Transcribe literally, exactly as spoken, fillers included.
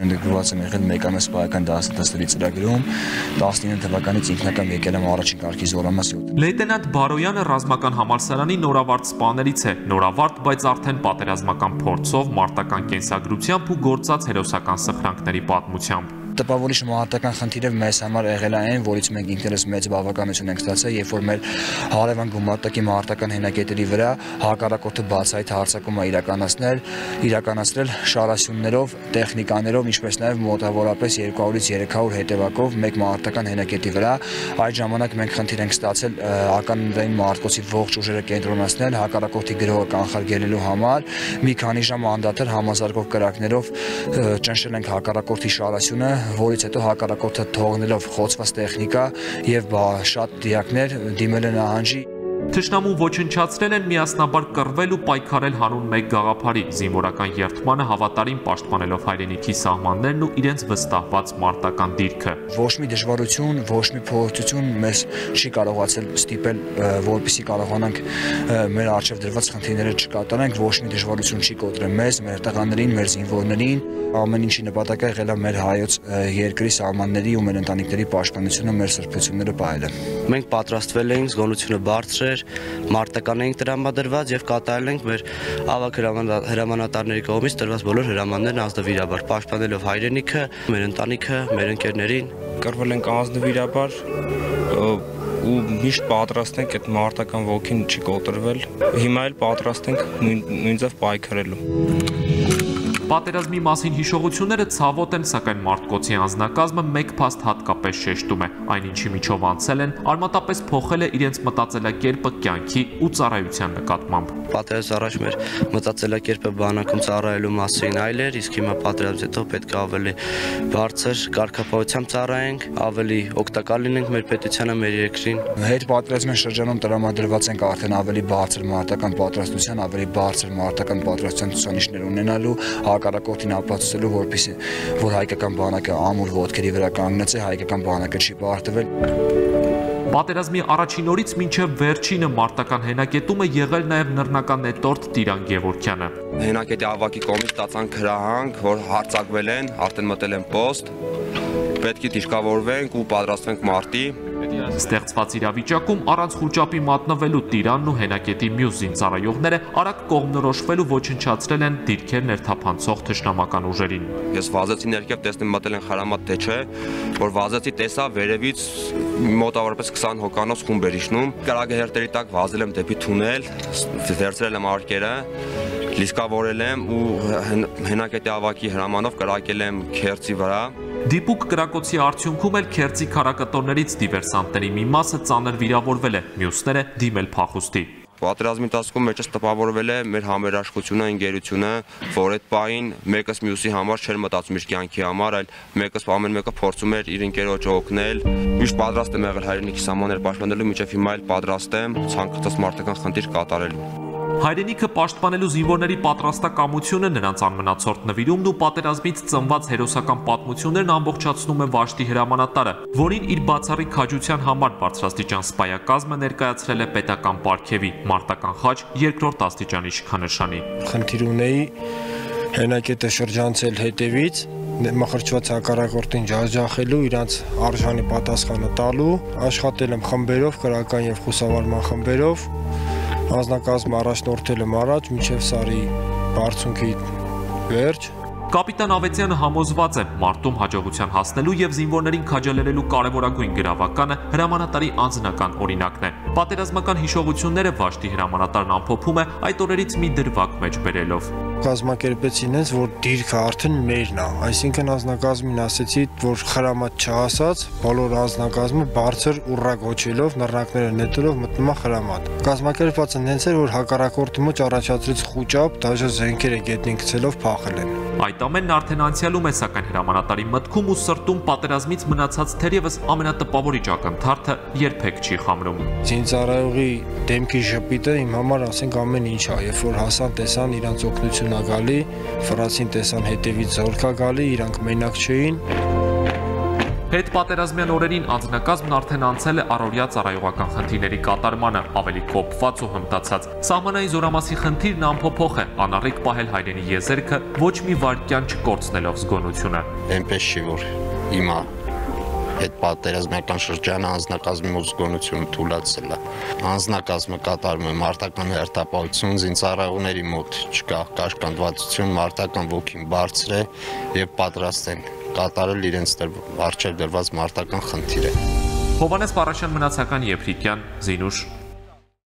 Ընդգրկված եմ եղել մեկամեծ սպայական դասընթացների ծրագրում, տասնինը թվականից ինքնական եկել եմ առաջին կարգի զորամաս յոթ։ Լեյտենանտ Բարոյանը ռազմական համալսարանի նորավարտ սպաներից է, նորավարտ, բայց արդեն պատերազմական փորձով, մարտական կենսագրությամբ ու գործած հերոսական սխրանքների պատմությամբ։ Տպավորիչ մարտական խնդիրը մեզ համար եղել է այն, որից մենք ինքներս մեծ բավականություն ենք ստացել, երբ որ մեր հարևան գումարտակի մարտական հենակետերի վրա հակառակորդը բացահայտ հարձակում է իրականացնել, իրականացրել շարասյուններով, տեխնիկաներով, ինչպես նաև մոտավորապես երկու հարյուրից երեք հարյուր հետևակով մեկ մարտական հենակետի վրա։ Այդ ժամանակ մենք խնդիր ենք ստացել ականնդային մարտկոցի ողջ ուժերը կենտրոնացնել, հակառակորդի գրոհը կանխարգելելու համար։ Մի քանի ժամ անդադար համազարգող կրակներով ճնշել ենք հակառակորդի շարասյունը, որից հետո հակառակորդը թողնելով խոցված տեխնիկա եւ շատ դիակներ դիմել են նահանջի։ Թշնամուն ոչնչացրել են միասնաբար կռվել ու պայքարել հանուն մեկ գաղափարի, զինվորական երթմանը հավատարիմ պաշտպանելով հայրենիքի սահմաններն ու իրենց վստահված մարտական դիրքը։ Ոչ մի դժվարություն, ոչ մի փորձություն մեզ չի կարողացել ստիպել, որպեսզի կարողանանք մեր առջև դրված խնդիրները չկատարենք, ոչ մի դժվարություն չի կոտրել մեզ, մեր տղաներին, մեր զինվորներին, ամեն ինչի նպատակը եղել է մեր հայոց երկրի սահմանների ու մեր ընտանիքների պաշտպանությունը, մեր սրբությունները պահելը։ Մենք պատրաստվել էինք, զգոնությունը բարձր էր, մարտական էինք տրամադրված եւ կատարել ենք մեր ավագ հրամանատարների կողմից տրված բոլոր հրամաններն ազնվիրաբար, պաշտպանելով հայրենիքը, մեր ընտանիքը, մեր ընկերներին։ Կռվել ենք ազնվիրաբար ու միշտ պատրաստ ենք այդ մարտական ոգին չի կոտրվել։ Հիմա էլ պատրաստ ենք նույնձև պայքարելու։ Պատերազմի մասին հիշողությունները ցավոտ են, սակայն մարտկոցի անձնակազմը մեկ փաստ հատկապես շեշտում է։ Այն ինչի միջով անցել են, արմատապես փոխել է իրենց մտածելակերպը կյանքի ու ծառայության նկատմամբ։ Պատերազմից առաջ մեր մտածելակերպը բանակում ծառայելու մասին այլ էր, իսկ հիմա պատերազմից հետո պետք է ավելի բարձր կարգապահությամբ ծառայենք, ավելի օգտակար լինենք մեր պետությանը, մեր երկրին։ Հետ պատերազմային շրջանում տրամադրված ենք արդեն ավելի բարձր մարտական պատրաստության, ավելի բարձր մարտական պատրաստության ցուցանիշներ ունենալու, հակառակորդին ապացուցելու, որպեսզի որ հայկական բանակը ամուր ոտքերի վրա կանգնած է, հայկական բանակը չի պարտվել։ Պատերազմի առաջին օրից մինչև վերջինը մարտական հենակետում է եղել նաև նռնական նետորդ Տիրան Գևորգյանը։ Հենակետի ավակի կողմից ստացանք հրահանգ, որ հարձակվել են, արդեն մտել են պոստ, պետք է դիրքավորվենք ու պատրաստվենք մարտի։ Ստեղծված իրավիճակում առանց խուճապի մատնվելու Տիրանն ու հենակետի մյուս զինծառայողները արագ կողմնորոշվել ու ոչնչացրել են դիրքեր ներթափանցող թշնամական ուժերին։ Ես վազեցի ներքև, տեսնեմ մտել են խրամատ թե չէ, որ վազեցի տեսա վերևից մոտավորապես քսան հոկանոց խումբ էր իջնում։ Կրակահերթերի տակ վազել եմ դեպի թունել, վերցրել եմ արկերը, լիսկավորել եմ ու հենակետի ավակի հրամանով կրակել եմ քերծի վրա։ Դիպուկ կրակոցի արդյունքում էլ քերծի քարակտորներից դիվերսանտների մի մասը ծանր վիրավորվել է, մյուսները դիմել փախուստի։ Պատերազմի ընթացքում մեջս տպավորվել է մեր համերաշխությունը, ընկերությունը, որ այդ պահին մեկս մյուսի համար չէր մտածում իր կյանքի համար, այլ մեկս ամեն մեկը փորձում էր իր ընկերոջը օգնել։ Միշտ պատրաստ եմ եղել հայրենիքի սահմանները պաշտպանելու, մինչև հիմա էլ պատրաստ եմ ցանկացած մարտական խնդիր կատարելու։ Հայրենիքը պաշտպանելու զինվորների պատրաստակամությունը, նրանց անմնացորդ նվիրումն ու պատերազմից ծնված հերոսական պատմություններն ամբողջացնում է Վաշտի հրամանատարը, որին իր բացառիկ քաջության համար բարձրաստիճան սպայակազմը ներկայացրել է պետական պարգևի մարտական խաչ երկրորդ աստիճանի շքանշանի։ Խնդիր ունեի հենակետը շրջանցել հետևից, մխրճված հակառակորդին ջախջախելու, իրանց արժանի պատասխանը տալու, աշխատել եմ խմբերով, կրական եւ խուսավարման խմբերով, անձնակազմը առաջնորդել եմ առաջ, մինչև սարի բարձունքի վերջ։ Կապիտան Ավետյանը համոզված է, մարտում հաջողության հասնելու եւ զինվորներին քաջալերելու կարևորագույն գրավականը հրամանատարի անձնական օրինակն է։ Պատերազմական հիշողությունները Վաշտի հրամանատարն ամփոփում է այդ օրերից մի դրվագ մեջ բերելով։ Կազմակերպեցի ինձ, որ դիրքը արդեն մերն է, այսինքն անձնակազմին ասեցի, որ խրամատ չհասած, բոլոր անձնակազմը բարձր ուռա գոչելով, նռնակները նետելով մտնում է խրամատ։ Կազմակերպվածը նենց էր, որ հակառակորդի մոտ առաջացրեց խուճապ, դաժե զենքերը գետնին գցելով փախել են։ Այդ ամենն արդեն անցյալում է, սակայն հրամանատարի մտքում ու սրտում պատերազմից մնացած թերևս ամենատպավորիչ ակնթարթը երբեք չի խամրում։ Զինծառայողի դեմքի ժպիտը իմ համար ասենք ամեն ինչ է, երբ որ հասան տեսան իրանց օգնություն ա գալի, ֆրանսին տեսան հետևից զորք ա գալի, իրանք մենակ չէին։ Հետպատերազմյան օրերին անձնակազմն արդեն անցել է առօրյա ծառայողական խնդիրների կատարմանը, ավելի կոփված ու հմտացած։ Սահմանային զորամասի խնդիրն անփոփոխ է, անառիկ պահել հայրենի եզերքը, ոչ մի վայրկյան չկորցնելով զգոնությունը։ Այնպես չի, որ հիմա այդ պատերազմական շրջանը անձնակազմի զգոնությունը թուլացել է։ Անձնակազմը կատարում է մարտական հերթապահություն, զինծառայողների մոտ չկա կաշկանդվածություն, մարտական ոգին բարձր է եւ պատրաստ են կատարել իրենց առջև դրված մարտական խնդիրը։ Հովհաննես Պարաշյան, Մնացական Եփրիկյան, Զինուշ